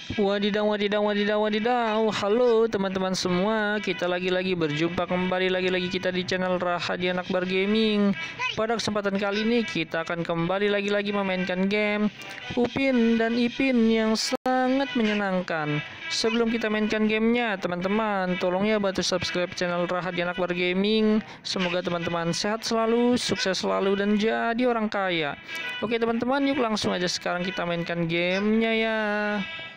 Wadidaw, wadidaw, wadidaw, wadidaw. Halo teman-teman semua, kita lagi-lagi berjumpa kembali kita di channel Rahadian Akbar Gaming. Pada kesempatan kali ini kita akan kembali lagi memainkan game Upin dan Ipin yang sangat menyenangkan. Sebelum kita mainkan gamenya, teman-teman tolong ya bantu subscribe channel Rahadian Akbar Gaming. Semoga teman-teman sehat selalu, sukses selalu, dan jadi orang kaya. Oke teman-teman, yuk langsung aja sekarang kita mainkan gamenya ya.